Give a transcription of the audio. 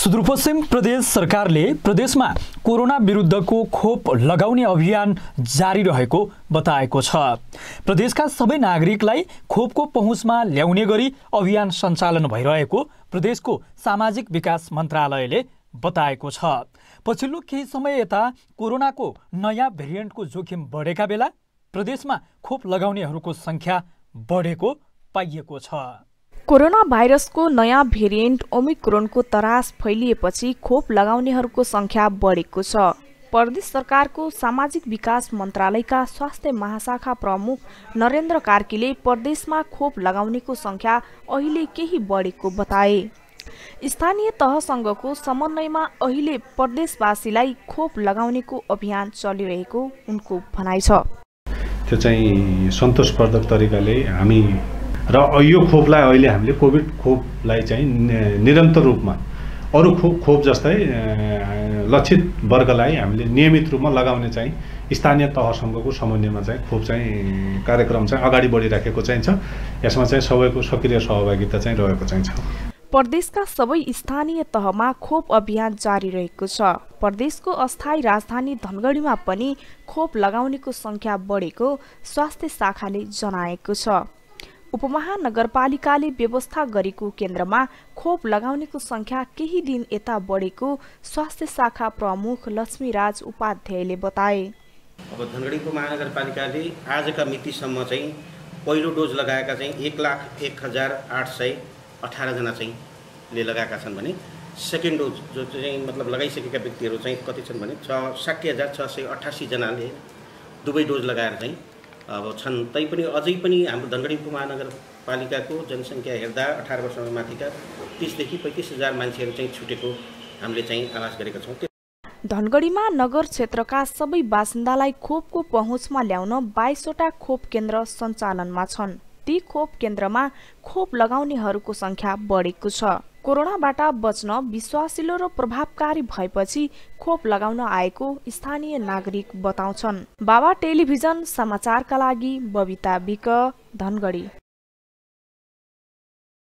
सुदूरपश्चिम प्रदेश सरकारले प्रदेशमा कोरोना विरुद्धको खोप लगाउने अभियान जारी रहेको बताएको छ। प्रदेशका सबै नागरिकलाई खोपको पहुँचमा ल्याउने गरी अभियान सञ्चालन भइरहेको प्रदेशको सामाजिक विकास मन्त्रालयले बताएको छ। पछिल्लो केही समय यता कोरोनाको नयाँ भेरिएन्टको जोखिम बढेका बेला प्रदेशमा खोप लगाउनेहरूको संख्या बढेको पाइएको छ। कोरोना भाइरसको नयाँ भेरिएन्ट ओमिक्रोनको तरास फैलिएपछि खोप लगाउनेहरूको संख्या बढेको छ। प्रदेश सरकारको सामाजिक विकास मन्त्रालयका स्वास्थ्य महाशाखा प्रमुख नरेन्द्र कार्कीले प्रदेशमा खोप लगाउनेको संख्या अहिले केही बढेको बताए। स्थानीय तहसँगको समन्वयमा अहिले प्रदेशवासीलाई खोप लगाउनेको अभियान चलिरहेको उनको भनाइ छ। त्यो चाहिँ सन्तोषवर्धक तरिकाले हामी र यो खोपलाई अहिले हामीले कोभिड खोपलाई चाहिँ निरन्तर रूपमा अरू खोप जस्तै लक्षित वर्गलाई हामीले नियमित रूपमा लगाउने चाहिँ स्थानीय तहसँगको समन्वयमा चाहिँ खोप चाहिँ कार्यक्रम चाहिँ अगाडि बढिराखेको चाहिँ छ। यसमा चाहिँ सबैको सक्रिय सहभागिता चाहिँ रहेको चाहिँ छ। प्रदेशका सबै स्थानीय तहमा खोप अभियान जारी रहेको छ। प्रदेशको अस्थायी राजधानी धनगढीमा पनि खोप लगाउनेको संख्या बढेको स्वास्थ्य शाखाले जनाएको छ। उपमहानगरपालिकाले व्यवस्था गरेको केन्द्रमा खोप लगाउनेको संख्या केही दिन यता बढेको स्वास्थ्य शाखा प्रमुख लक्ष्मीराज उपाध्यायले बताए। अब धनगढी उपमहानगरपालिकाले आजका मितिसम्म चाहिँ पहिलो डोज लगाएका चाहिँ 1,01,818 जना चाहिँ ले लगाएका छन् भने सेकेन्ड डोज जो चाहिँ मतलब लगाइसकेका व्यक्तिहरू चाहिँ कति छन् भने 60,688 जनाले दुवै डोज लगाएर चाहिँ अब छन्। तैपनि अझै पनि हाम्रो धनगढी उपमहानगरपालिकाको जनसङ्ख्या हेर्दा 18 वर्षमा माथिका 30 देखि 35 हजार मान्छेहरू चाहिँ छुटेको हामीले चाहिँ आभास गरेका छौँ। धनगढीमा नगर क्षेत्रका सबै बासिन्दालाई खोपको पहुँचमा ल्याउन 22 वटा खोप केन्द्र सञ्चालनमा छन्। ती खोप केन्द्रमा खोप लगाउनेहरूको संख्या बढेको छ। कोरोनाबाट बच्न विश्वासिलो र प्रभावकारी भएपछि खोप लगाउन आएको स्थानीय नागरिक बताउँछन्। बाबा टेलिभिजन समाचारका लागि बबिता विक, धनगढी।